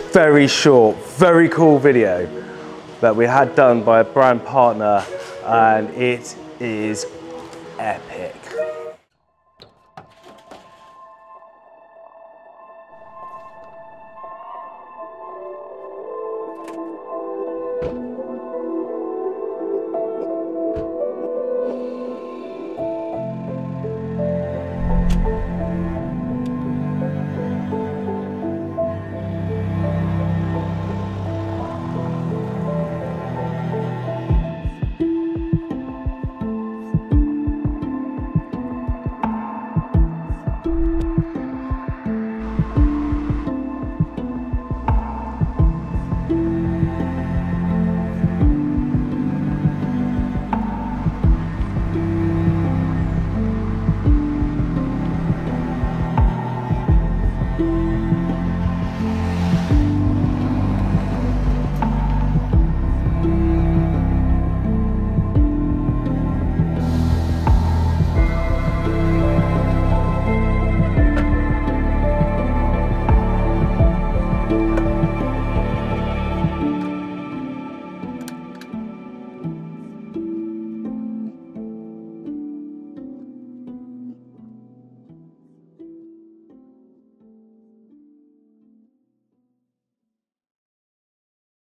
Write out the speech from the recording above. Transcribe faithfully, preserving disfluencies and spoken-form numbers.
very short, very cool video that we had done by a brand partner, and it is epic.